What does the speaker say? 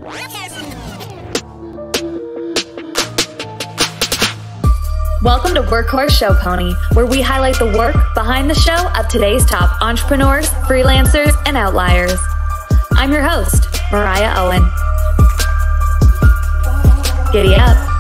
Welcome to Workhorse Showpony, where we highlight the work behind the show of today's top entrepreneurs, freelancers, and outliers. I'm your host, Mariah Owen. Giddy up.